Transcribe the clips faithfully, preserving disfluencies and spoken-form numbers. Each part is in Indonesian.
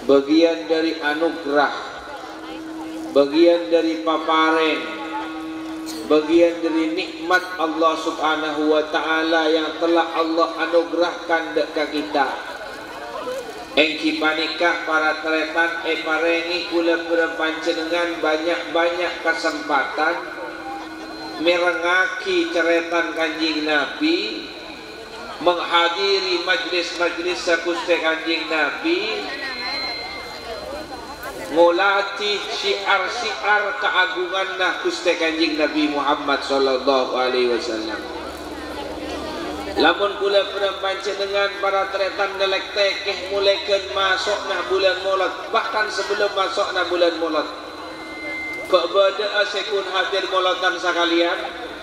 bagian dari anugerah, bagian dari papareng, bagian dari nikmat Allah subhanahu wa ta'ala yang telah Allah anugerahkan dekat kita. Engki panikah para teretan e parengi kula panjenengan banyak-banyak kesempatan merengaki ceretan Kanjeng Nabi, menghadiri majlis-majlis sakuste Kanjeng Nabi, ngolati syiar-syiar keagungan nah Gusti Kanjeng Nabi Muhammad sallallahu alaihi wasallam. Lamun kula pernah panjenengan para tretan delek tekeh mulaikan masuk nah bulan Maulud, bahkan sebelum masuk nah bulan Maulud, kok beda sekun hadir Mauludan sekalian.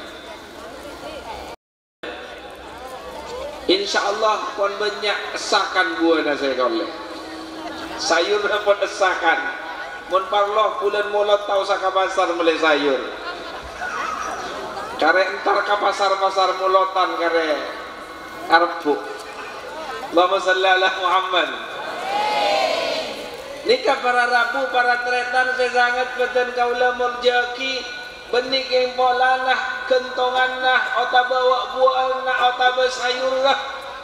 Insyaallah pon banyak esakan buah nah saya oleh sayur pun esakan. Mun parloh bulan Maulud tau saka pasar mulai sayur. Kare entar ka pasar-pasar Mauludan kare arbu. Allahumma shalli ala Muhammad. Nikah para rabu para tretan sesangat beten kaula murjaki benik yang polanah kentonganah ota bawa buahna ota sayurlah.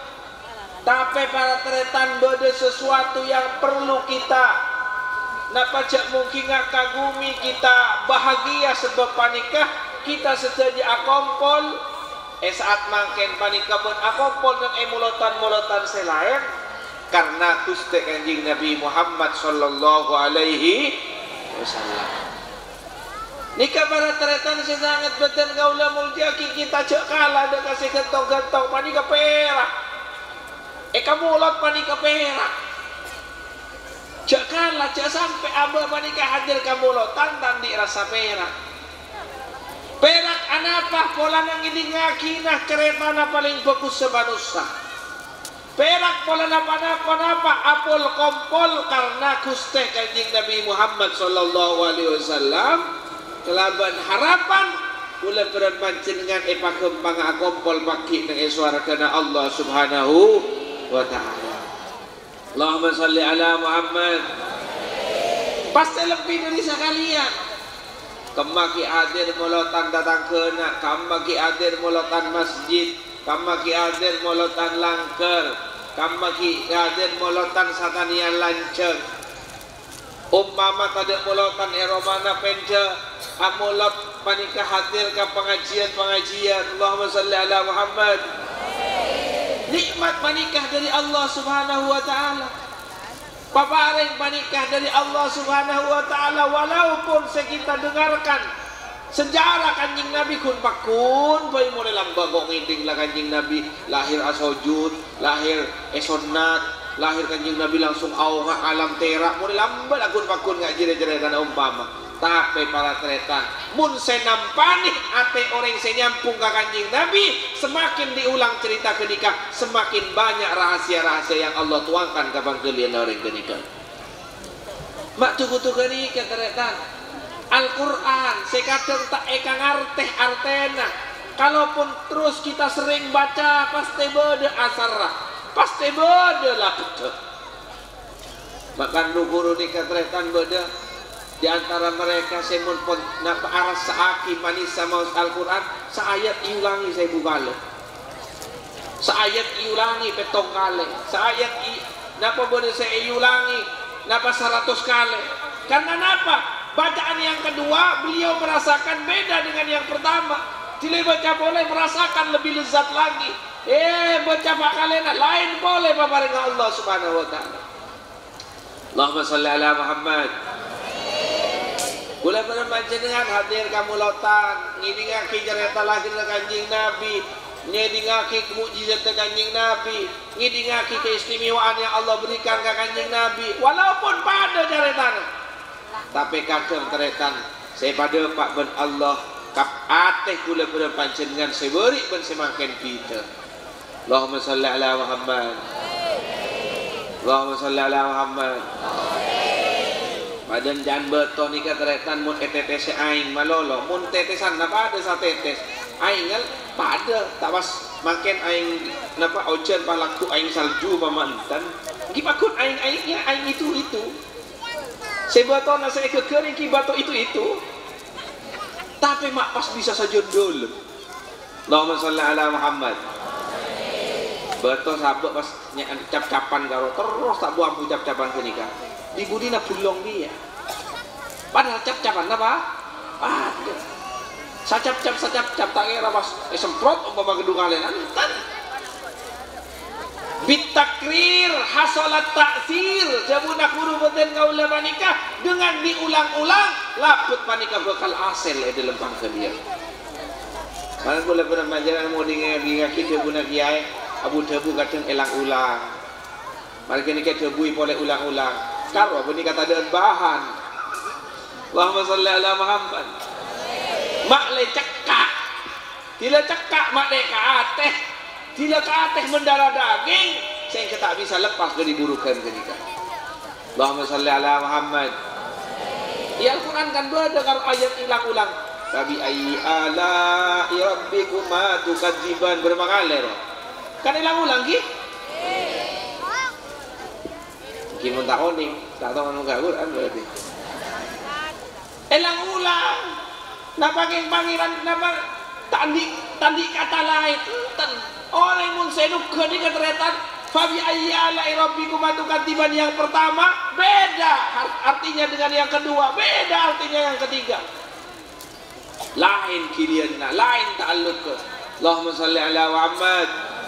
Tapi para tretan bade sesuatu yang perlu kita napa cak mungkin kagumi kita bahagia sebab panikah kita sedia akompol eh saat mangken panikah pun akompol dan emulotan-mulotan selain karena Gusti Kanjeng Nabi Muhammad sallallahu alaihi wasallam. Nikah para tretan sesangat beten kaula muljaki kita cak kalah dah kasih gentong-gentong panikah perak. Eh kamu ulat panikah perak. Cak kalah cak sampai abah panikah hadir kamu ulotan dan dirasa perak. Perak anapa pola nang ini ngakinah kereta na paling bagus sebanusa. Perak pola napa-napa napa apol kompol karena Gusti Kanjeng Nabi Muhammad sallallahu alaihi wasallam kelaban harapan kula berpanjenengan epa kembang akompol baki nang eswargana Allah subhanahu wa ta'ala. Allahumma salli ala Muhammad. Pasti lebih dari sekalian. Kemaki hadir mulotan datang kena, kamaki hadir mulotan masjid, kamaki hadir mulotan langker, kamaki hadir mulotan satania lanceng. Umpama kada mulotan eromana penja, amulot panikah hadir ke pengajian-pengajian. Allahumma salli ala Muhammad. Nikmat panikah dari Allah subhanahu wa ta'ala, papareng panikah dari Allah subhanahu wa ta'ala. Walaupun kita dengarkan sejarah Kanjeng Nabi kun pakun bayi mulai lambagong nginding lah Kanjeng Nabi lahir asojud, lahir esonat, lahir Kanjeng Nabi langsung auha alam terak mulai lambal akun pakun ngak jire-jire tanah umpama. Tapi para tretan mun senampani ate orang senyampung ke Kanjeng Nabi, semakin diulang cerita kenikah semakin banyak rahasia-rahasia yang Allah tuangkan ke pangkelian orang kenikah. Mak tuku-tuku nikah tretan Al-Quran sekadang tak eka ngarteh artena. Kalaupun terus kita sering baca pasti beda asarah, pasti beda lah betul. Makan nuguru nikah tretan beda. Di antara mereka saya pun nak aras saaki manis sama Al-Quran seayat iulangi saya bukale, seayat iulangi petong kali, seayat i napa boleh saya iulangi napa seratus kali. Karena napa bacaan yang kedua beliau merasakan beda dengan yang pertama. Tidak baca boleh merasakan lebih lezat lagi. Eh baca pakalena lain boleh paparing Allah subhanahu wa ta'ala. Allahumma salli ala Muhammad. Kula panjenengan hadir kamu lautan ngidingaki cerita lahir Kanjeng Nabi, ngidingaki mukjizat Kanjeng Nabi, ngidingaki keistimewaan yang Allah berikan ke Kanjeng Nabi. Walaupun pada ceritanya, tapi kadang ceritanya saya pada Pak ben Allah kap ateh kula panjenengan seberi ben semakin kita. Allahumma salli ala Muhammad. Allahumma salli ala Muhammad. Badan jangan beton nikah teretan mun etetes aing malolo mun tetesan napa ada sa tetes aing pada tak pas makin aing napa ojen palaku aing salju pamantan gipakun aing aingnya aing itu itu Sebato na saya kekering ki bato itu itu. Tapi mak pas bisa saja dulu. Allahumma sholli ala Muhammad. Bato sahabat pas cap-capan karo terus tak buang cap-capan kenika. Di budina bulong dia. Padahal cap-capan apa? Ada. Sacap-cap sacap-cap tak kira pas eh, semprot umpama gedung kalian antan. Bitakrir hasolat taksir jabuna kuru beten kaula manikah dengan diulang-ulang laput manikah bakal asel eh, dalam pangkat dia. Karena kula pernah majalan mau dengar dia kita guna kiai abu debu kadang elang ulang. Mari ni kita debu boleh ulang-ulang. Karo apa ni kata dengan bahan. Allahumma sholli ala Muhammad. Mak le cekak. Tidak cekak mak le kaateh. Tidak kaateh mendarah daging sehingga tak bisa lepas dari burukan ketika. Allahumma sholli ala Muhammad. Ya Al-Quran kan berada kalau ayat ulang-ulang. Fabi ayyi ala'i rabbikuma tukadziban bermakale roh. Kan ulang-ulang ki? Ki mun tak oni, tak tahu anu Quran berarti. Ulang-ulang. Napa geng pangeran napa tandi tandi kata lain enten. Orang mun seduk ke di keteretan fabi ayyi ala'i rabbikuma tukadziban yang pertama beda artinya dengan yang kedua, beda artinya yang ketiga. Lain kilianna, lain ta'alluq ke. Allahumma sholli ala Muhammad.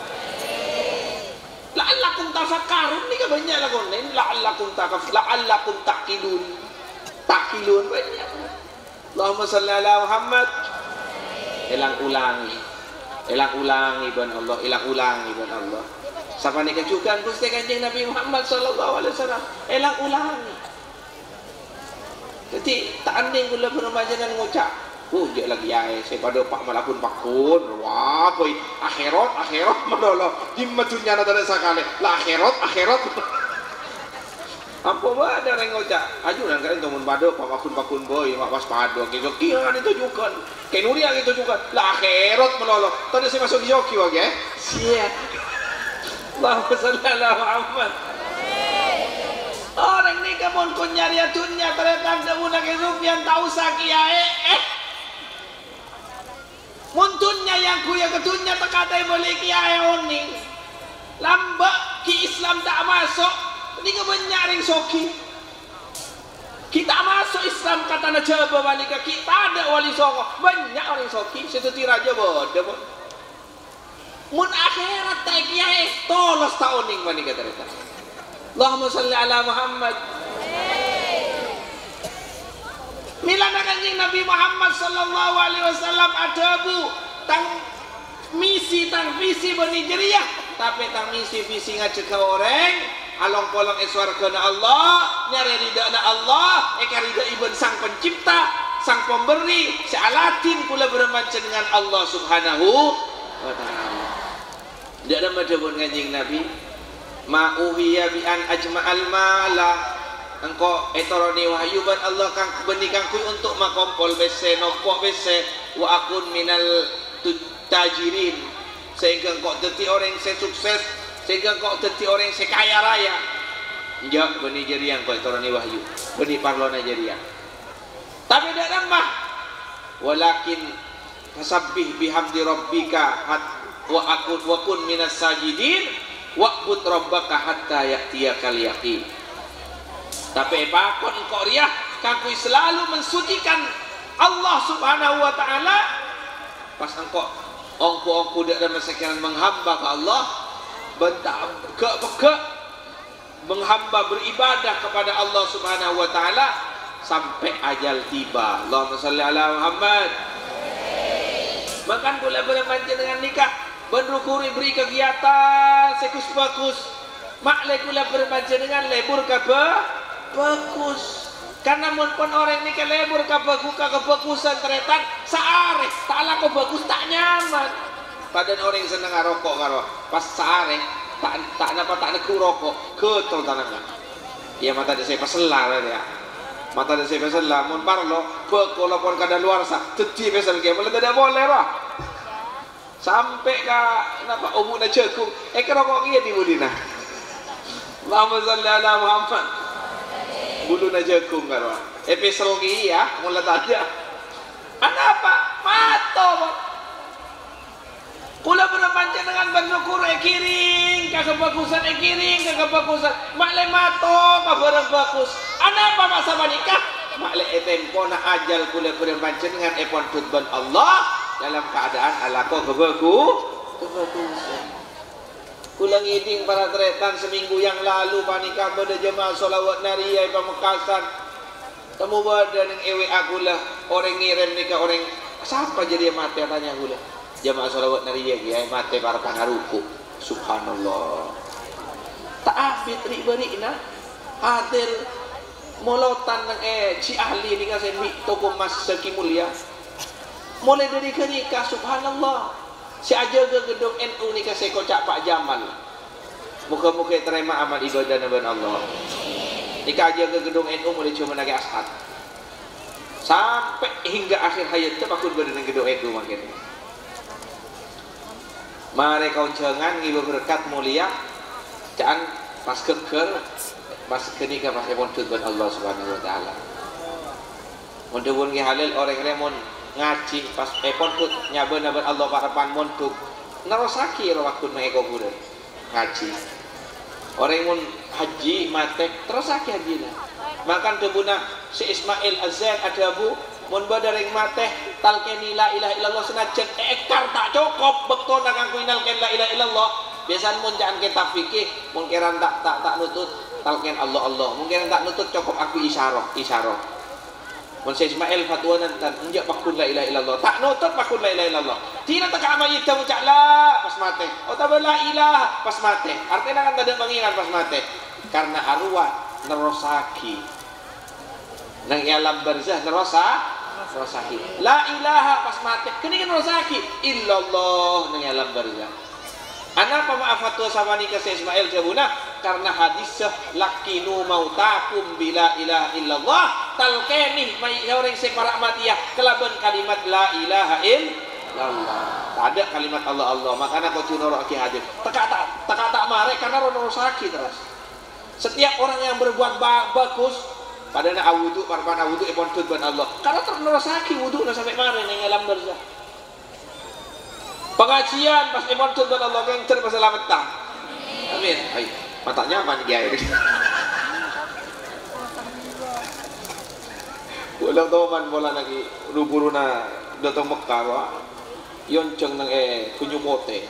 La'allakum tafakkarun ni kan banyak lah kon. La'allakum takaf, la'allakum taqilun. Taqilun banyak. Allahumma sholli ala Muhammad. Elang ulangi. Elang ulangi ban Allah, elang ulangi ban Allah. Siapa ni kejukan Gusti Kanjeng Nabi Muhammad sallallahu alaihi wasallam. Elang ulangi. Jadi tak anding kula bermajanan ngucap. Oh, dia lagi ya, saya pada pak malakun pakun, wah, boy, akhirat, akhirat, malah, di majunya nada sekali, lah akhirat, akhirat. Apa bah ada orang ngocak, aju dan kalian temun pada pak malakun pakun boy, mak pas pado, gitu, kian ditujukan, kenuri yang ditujukan, lah akhirat malah, tadi saya masuk di joki wage, siap. Allahumma sholli ala Muhammad. Orang ni kamu kunyari atunya terletak demunak Sufyan tahu sakiae, eh. Muntunnya yang kuya ketunya tekatai boleh kiai oni lambak ki Islam tak masuk ini kebanyak ring soki kita masuk Islam kata nak coba balik kita ada wali songo banyak orang soki seperti raja bodoh mun akhirat tak kiai tolos tahuning balik kata mereka. Allahumma sholli ala Muhammad. Milana Kanjeng Nabi Muhammad sallallahu alaihi wasallam ada bu tang misi tang visi bernijeriah tapi tang misi visi ngajak ke orang along polong eswarga na Allah nyari ridha na Allah eka ridha ibn sang pencipta sang pemberi sealatin pula bermanca dengan Allah subhanahu wa ta'ala. Tidak ada madhabun Kanjeng Nabi ma'uhiya bi an ajma'al mala engkau etoroni wahyu ban Allah kang benikan kui untuk makompol bese nopok bese wa akun minal tajirin sehingga engkau deti orang yang sukses sehingga engkau deti orang yang kaya raya ya beni jeriang engkau etoroni wahyu beni parlona jeriang tapi tidak nambah walakin fasabbih bihamdi rabbika wa akun wa kun minas sajidin wa'bud rabbaka hatta ya'tiyakal yaqin. Tapi bakon engkau riah kangkui selalu mensucikan Allah subhanahu wa ta'ala pas engkau ongku-ongku dan masyarakat menghamba ke Allah bentak ke menghamba beribadah kepada Allah subhanahu wa ta'ala sampai ajal tiba. Allahumma sholli ala Muhammad. Makan pula bermanca dengan nikah berukuri beri kegiatan sekus bagus maklek pula bermanca dengan lebur kabah bagus karena mun pun orang ini ke lebur kabagus kebagusan teretan saare tak laku bagus tak nyaman badan orang yang seneng ngarokok karo pas saare tak tak napa tak neku rokok ketol tanahnya ya mata dia saya pesela ya mata dia saya pesela mun parlo bekola pun kada luar sa teti pesel ke boleh tidak boleh lah sampai ke napa umur na cekung eh ke rokok dia di budina. Allahumma sholli ala Muhammad. bulu na jagung karo. Episode ki ya, mulai tanya. Kenapa? Mato. Kula berpancen dengan bersyukur e kiring, kagak bagusan e kiring, kagak bagusan. Makle mato, kabarang bagus. Kenapa masa menikah? Makle e tempo na ajal kula berpancen dengan e pondut ban Allah dalam keadaan alako kebagu, kebagusan. Kula ngiding para tretan seminggu yang lalu panikah pada jemaah sholawat nariyah Pamekasan. Temu badan yang ewe akulah orang ngirim nikah orang siapa jadi mati tanya akulah. Jamaah sholawat nariyah ya mati para pangaruku. Subhanallah. Tak afit ri beri na hadir molotan ng eh si ahli ni kasi mi toko mas seki mulia. Mulai dari kenikah subhanallah. Si aja ke gedung N U ni kasi kocak Pak Jamal. Muka-muka terima amal ibadah nabi Allah. Nikah aja ke gedung N U mulai cuma lagi ashad. Sampai hingga akhir hayat tu aku berada di gedung N U makin. Mari kau jangan ngibu berkat mulia, jangan pas keker, pas kenikah pas epon tuan Allah Subhanahu Wa Taala. Mudah-mudahan halal orang remon ngaji pas epon tut nyaben naben Allah parapan montuk. Narosaki rawakun mengeko guru ngaji. Orang mun haji mate terosaki haji lah. Makan tebuna si Ismail Azan ada bu. Mun badaring mate talkeni la ilaha illallah senajan ekar tak cukup bekto nak aku inalken la ilaha illallah biasan mun jangan kita fikih mun kiran tak tak tak nutut talken Allah Allah mungkin tak nutut cukup aku isyarah isyarah mun si Ismail fatwa nantan enjak pakun la ilaha illallah tak nutut pakun la ilaha illallah tina tak amayit tamu cak la pas mate oh tak la ilaha pas mate artinya kan tak ada pengingat pas mate karena arwah nerosaki nang alam barzah nerosa Rosaki. La ilaha pas mati. Kini kan rosaki. Illallah nang alam barzah. Ana apa maaf fatwa sama nikah Ismail jabuna karena hadis lakinu mautakum bila ilaha illallah talqeni mai orang separa matiyah kelaban kalimat la ilaha illallah. Tak ada kalimat Allah Allah. Makanya kau tunoro aki hadis. Teka tak teka tak mare karena rosaki terus. Setiap orang yang berbuat ba bagus pada nak wudu, parpan wudu epon tut ban Allah. Karena ternerosaki wudu na sampai mana yang alam barzah. Pengajian pas epon tut ban Allah yang terpasalamat tang. Amin. Hai, matanya apa nih guys? Ulang toman bola lagi rubuluna datang Mekah wa. Yonceng nang eh kunyumote.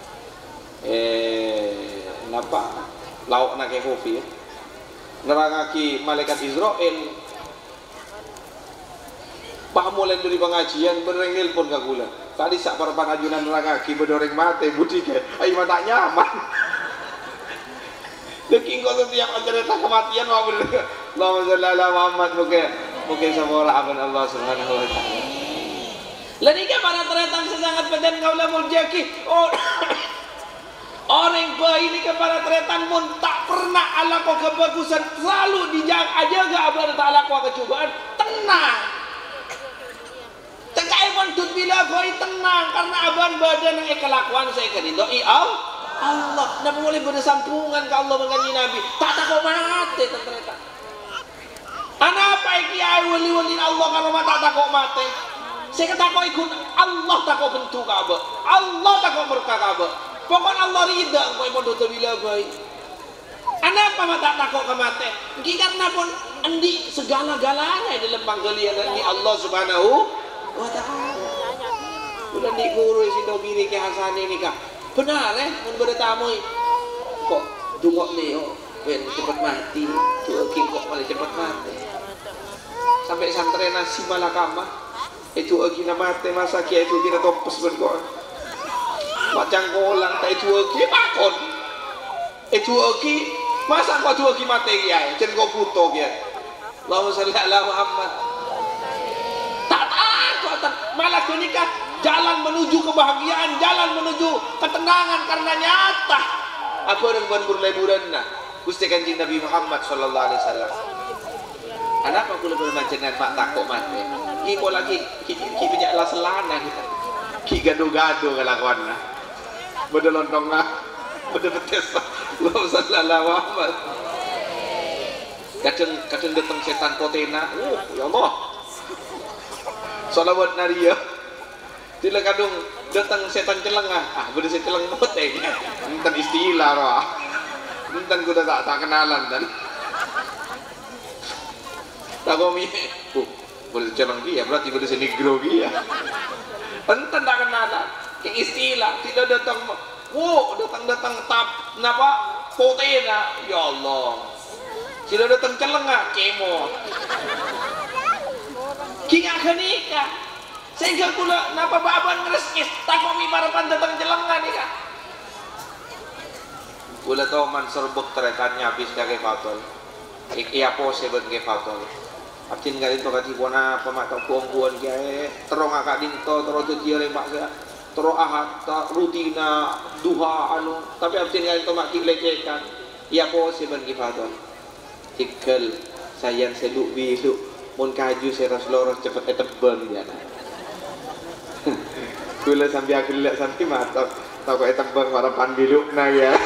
Eh, napa? Lauk nak ke kopi. Nerangaki malaikat Israel pahamulan dari pengajian berengil pun gak gula tadi sak para panajunan nerangaki berdoreng mate budi ke ayo mata nyaman deking kau setiap cerita kematian mau berdekat Allahumma sholli ala Muhammad mungkin mungkin semua orang Allah Subhanahu Wa Taala lagi kan para teretang sesangat badan kau lah muljaki oh orang bayi ini kepada tretan pun tak pernah ala kau kebagusan selalu dijang aja gak abang tak ala kau kecubaan tenang tekai pun tut bila bayi tenang karena abang badan yang kelakuan saya keridoi Allah nak boleh bersampungan ke Allah menganyi Nabi tak takut mati ternyata anak apa kiai wali-wali Allah kalau tak takut mati saya takut ikut Allah takut bentuk kabah Allah takut berkah kabah pokoknya Allah ridha kau pun dosa bila baik. Anak apa mata takut kemate? Karena pun andi segala-galanya dalam panggalian ini Allah Subhanahu Wa Taala. Udah di guru si dogiri ke Hasan ini kah? Benar eh, mun bertamu kok dungok nih oh, ben cepat mati, tuh kok malah cepat mati. Sampai santri nasi malakama itu lagi nama mati masa kia itu kita topes berdoa. Macam kolang tak itu lagi makon itu lagi masa kau itu lagi mati ya jangan kau puto ya Allahumma sholli ala Muhammad tak takut malah kenikah jalan menuju kebahagiaan jalan menuju ketenangan karena nyata apa yang berleburan nah Gusti Kanjeng Nabi Muhammad sallallahu alaihi wasallam anak aku lebih bermajangan mak takut mati ibu lagi ki banyak lah selana kita ki gado-gado kelakuan lah beda lontong lah beda betes Allahumma sholli ala Muhammad kadang kadang datang setan potena, oh ya Allah, salawat naria, tidak kadang datang setan celengah, ah boleh saya celeng potenya, tentang istilah roh, tentang kuda tak tak kenalan dan, tak kami, oh boleh celeng dia, berarti boleh saya negro dia, tentang tak kenalan, yang istilah tidak datang, wow datang datang tap, napa potena, ya Allah. Sila datang celengah kemo kinga kenika sehingga kula napa baban ngereskis takomi parapan datang celengah nika kula tau man serbuk teretannya habis kage fatol iya pose ben ke fatol aptin kali to kati bona pemata kuong-kuong kiai terong akak dinto terus tuh lembak ya terus ahad rutina duha anu tapi aptin kali to mak lecehkan iya pose ben ke fatol tikel sayang seduk bilu mun kaju seras loros cepet etebeng dia kula sampai aku lihat sampai mata tau kok etebeng harapan bilu na ya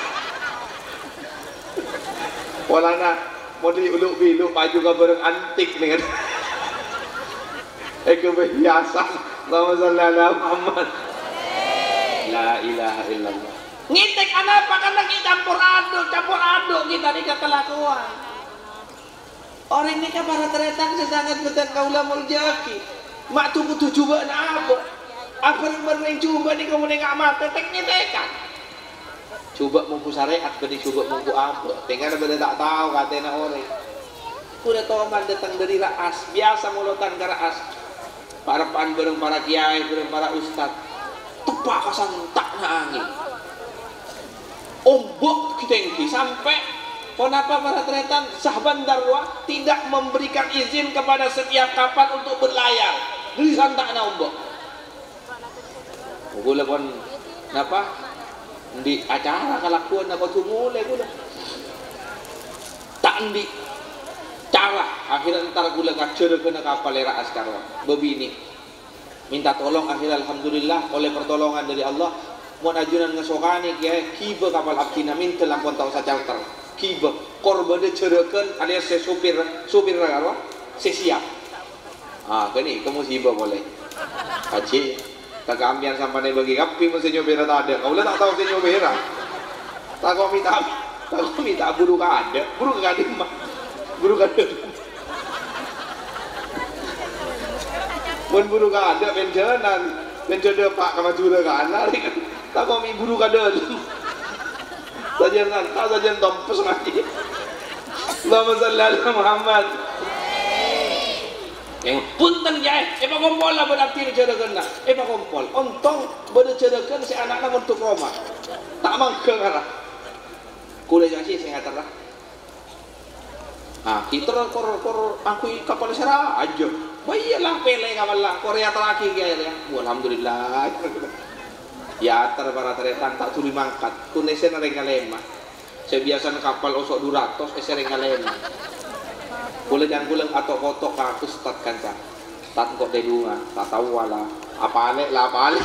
wala na mau di uluk bilu baju ka bareng antik nih kan eh kebiasaan Allahumma sholli ala Muhammad la ilaha illallah ngitik anak apa kan lagi campur aduk campur aduk kita di kelakuan orang ini kan para teretang sesangat betul kaula muljaki mak tubuh tujuh coba na apa apa yang bermain coba nih kamu nengak mata teknya tekan coba mumpu syariat beri coba mumpu apa tinggal beda tak tahu katanya orang udah toman datang dari raas biasa mulutan ke raas para pan bareng para kiai bareng para ustad tepak kasan tak na angin ombok kitengki sampai kenapa para tretan sahabat darwah tidak memberikan izin kepada setiap kapal untuk berlayar dari santakna ombok gula pun napa di acara kalakuan nak tu mulai gula tak di cara akhirnya ntar gula kacau kena kapal era askarwa bebini minta tolong akhirnya alhamdulillah oleh pertolongan dari Allah mau ajunan ngesokani kiai kiba kapal abdina minta lampon tahu sa charter kiba korban cerekan alias se supir supir apa se siap ah kini kamu siba boleh haji kagak ambian sampai bagi kapi mesti nyopera tak ada kau tak tahu si nyopera tak kau minta tak kau minta buru ada buru gak ada mah buru gak ada pun buru gak ada penjalan penjalan pak kamajura gak ada tak kau mi buru kadal sajian tak sajian tompus mati Allahumma sholli ala Muhammad yang punten jaya eh pak kompol lah berarti dicerakan lah eh pak kompol ontong berdecerakan si anak-anak untuk Roma tak mangke ngarah kuliah jasi saya ngatar lah ah kita kor kor aku kapal serah aja bayalah pele kapal lah Korea terakhir ya alhamdulillah ya tar para teretan tak tuli mangkat kunesen rengalema saya biasa kapal osok duratos eh rengalema boleh jangan gulang atau kotok kakus tat kanca tat kok dedunga tak tahu wala apa alek lah apa alek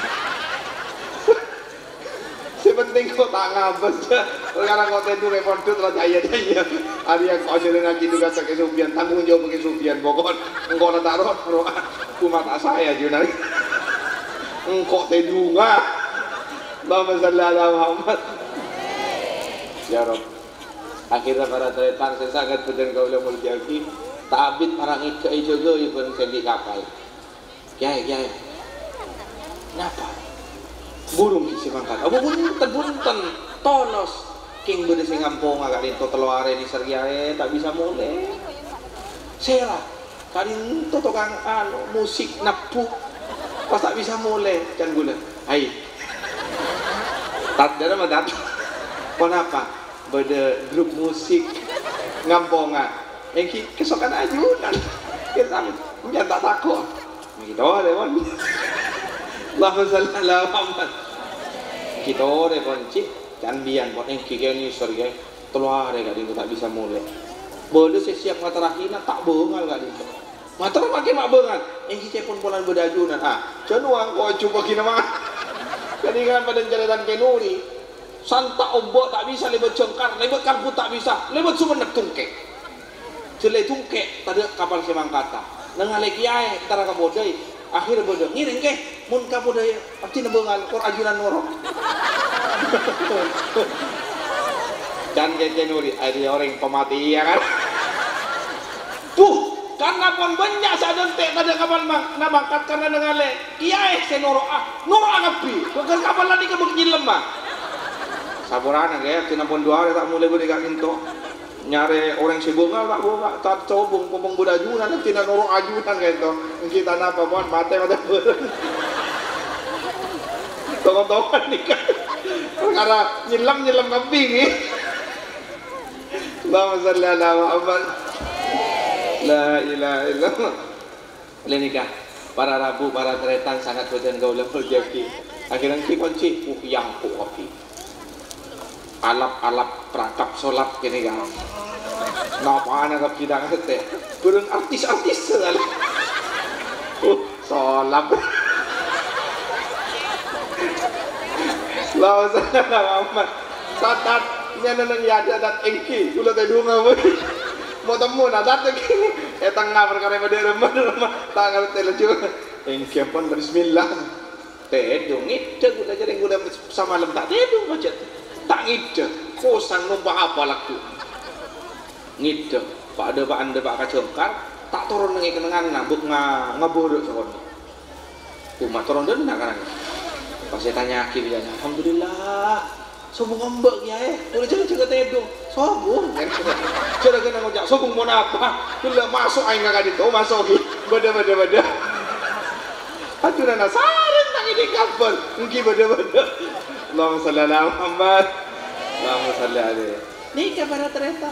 sepenting kok tak ngabes sekarang kok dedunga pondut lah jaya jaya ada yang kau sering ngaji juga sakit subian tanggung jawab pakai subian pokok engkau nak taruh taruh kumah tak saya jurnal engkau tedunga Allahumma sholli ala Muhammad ya Rabb akhirnya para teretan sesangat beden kaula muljaki tabit para ngike juga pun sendi kapal kiai kiai kenapa burung sisi mangkat apa bunten bunten tonos king bede sing ngampung agak dinto teluare di seriae tak bisa mulai sera kadin to tukang anu musik napu pas tak bisa mulai can gula hai tak dana madat kenapa beda grup musik ngampongan yang kesokan ajunan kita jangan tak takut gitu deh mon Allahumma sholli ala Muhammad gitu deh mon cik candian mon yang kiki ini sorry keluar gak itu tak bisa mulai boleh saya siap materahina tak bengal gak itu materah pakai mak bengal yang kita pun polan beda ajunan ah jangan kau coba kina mah jadi kan pada jalanan kenuri santa ombok tak bisa lebet jengkar lebet karbu tak bisa lebet sumenek tungke Celai tungkek tada kapal semang kata. Nangale kiai tara ka bodai. Akhir bodai ngiring ke mun ka bodai pasti nebengal kor ajunan norok. Dan kete nuri ada orang pemati ya kan. Tuh karena pon banyak sadon tek tada kapal mak na mangkat karena nangale kiai senoro ah norok agapi. Bukan kapal lagi ke begini lemah. Saburan ya tina pon dua hari tak mulai berikan into. Nyare orang sibungal tak buka tak cobong popong budak ajunan nanti nak norok ajunan kayak itu kita napa pun mati mati bereng tokon-tokon nih kan karena nyelam nyelam kambing nih. Allahumma shalli ala Muhammad. La ilaha illallah. Lenika para rabu para tretan sangat boten gaula rezeki akhirnya ki kunci uh yang ku kopi alap-alap perangkap sholat kini kan napa anak kita teh kurang artis-artis sekali uh sholat lawan sana amat sadat nyanang ya ada dat engki ulah teh dunga we mau temu nadat begini eh tengah perkara pada rumah rumah tanggal teh lucu engki pun bismillah teh dong itu udah jadi udah sama malam tak teh dong macet tak ngide kosan numpak apa laku ngide pak ada pak anda pak kacengkar tak turun nengi kenangan nabuk nga ngaburuk sekolah umat turun dan nak kan pas saya tanya akhirnya alhamdulillah sobong ombak ya eh udah jangan jaga tedong sobong kan sudah kena ngojak sobong mau apa sudah masuk aing kakak itu masuk beda beda beda aduh nana sarin tak ini kabar mungkin beda beda. Allahumma shalli ala Muhammad. Allahumma shalli alaihi. Nika para tretan.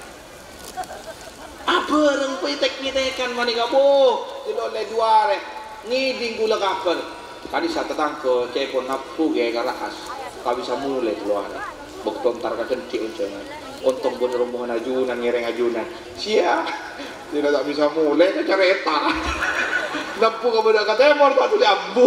Abereng pitek nitekan manika bo. Dilo le duare. Ngiding kula kabar. Kadi sa tetangga cepon napu ge karahas. Ka bisa mulai keluar. Bok tontar ka kentik uncana. Untung bener rombongan ajunan ngereng ajunan. Sia. Tidak tak bisa mulai ke careta. Napu ka budak ka temor tak tuli ambu.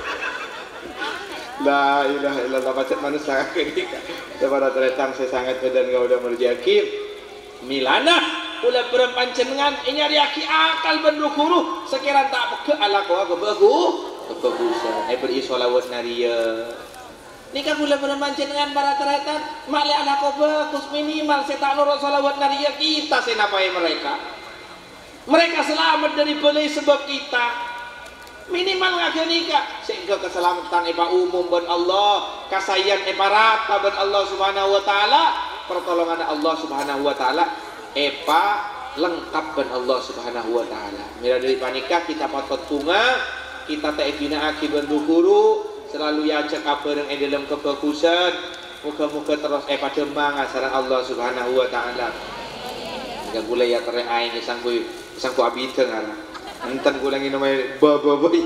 La ilaha illallah macet manusia ketika kepada teretang saya sangat badan kau udah merjaki milana ulah perempuan cenengan nyari aki akal bendukuru sekiranya tak peke ala kau aku bagu kebagusan eh beri solawat naria nikah ulah perempuan cenengan para teretang mali ala kau bagus minimal saya tak nurut solawat naria kita senapai mereka mereka selamat dari belai sebab kita minimal ngake nikah sehingga keselamatan epa umum ben Allah kasayan epa rata ben Allah subhanahu wa ta'ala pertolongan Allah subhanahu wa ta'ala epa lengkap ben Allah subhanahu wa ta'ala mila dari panikah kita patut tunga kita tak bina aki ben duhuru selalu yajak abareng e dalam kebagusan muka-muka terus epa demang sareng Allah subhanahu wa ta'ala jika gula ya tere aing sangku sangku abideng ala enten kulang ini namanya baboy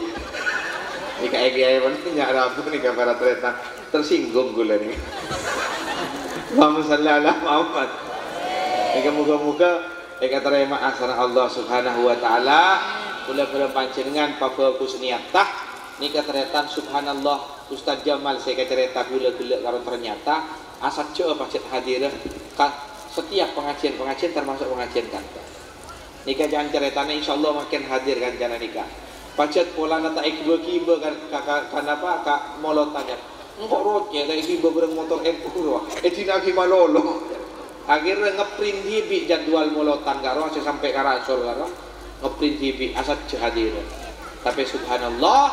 ini kayak kayak penting nggak rabu nih para tretan tersinggung gula nih Allahumma shalli ala Muhammad ini muka-muka eka terima asana Allah subhanahu wa ta'ala kula kula panjenengan pabagus niatah ini ketretan subhanallah Ustaz Jamal saya kecerita gula-gula kalau ternyata asal coba pacet hadir setiap pengajian-pengajian termasuk pengajian kantor nikah jangan ceritanya insya Allah makin hadir kan jangan nikah pacet pola nata ikbal kiba kan kakak apa kak molotannya enggak rotnya tak ikbal bereng motor empuro etina ki malolo akhirnya ngeprint hibi jadwal molotan karo saya sampai ke Rasul karo ngeprint hibi asal hadir tapi subhanallah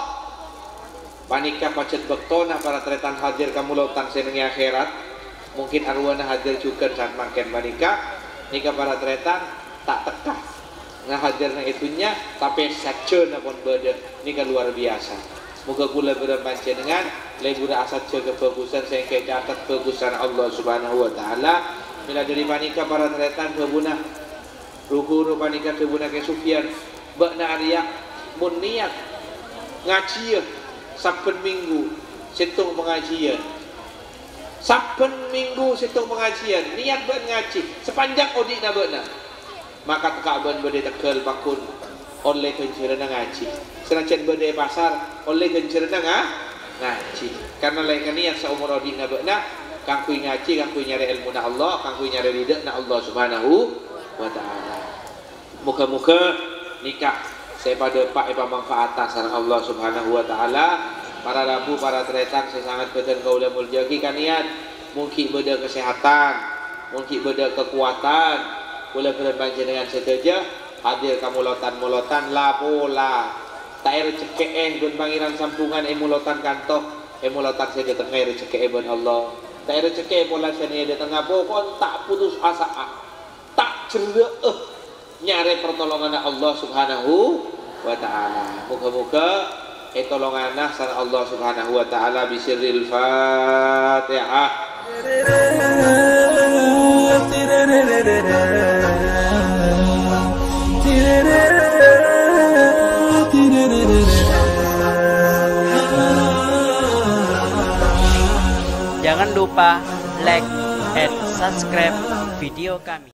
panika pacet bektona para tretan hadir kamu molotan senengi akhirat mungkin arwana hadir juga saat makin panika nikah para tretan tak tekah ngahadirna itunya tapi saja napun beda ini kan luar biasa moga kula berpanjenengan lebur asat jaga kebagusan saya catat kebagusan Allah subhanahu wa ta'ala bila dari panika para tretan kebuna ruhuru panika kebuna ke Sufyan bakna Arya mun niat ngaji saben minggu situng pengajian saben minggu situng pengajian niat buat ngaji sepanjang odik na bakna maka tekaban berde tekel bakun oleh kencerana ngaji senajan berde pasar oleh kencerana ngaji karena lain niat seumur odi nabena kangkui ngaji kangkui nyari ilmu na Allah kangkui nyari ridha na Allah subhanahu wa ta'ala Muka-muka nikah saya pada pak ipa manfaatan sareng Allah Subhanahu wa taala. Para rabu, para teretan saya sangat beten kaula muljaki kaniat mungkin beda kesehatan, mungkin beda kekuatan. Kula berbanjir dengan seteja hadir kamu lotan-molotan lapola. Tak rezeki eh ben pangeran sampungan emulotan kantoh, emulotan saya di tengah rezeki ben Allah. Tak rezeki pola seni di tengah pokok tak putus asa, tak ceria eh nyari pertolongan Allah Subhanahu wa taala. Moga-moga etolonganah san Allah Subhanahu wa taala bisirril Fatihah. Jangan lupa like and subscribe video kami.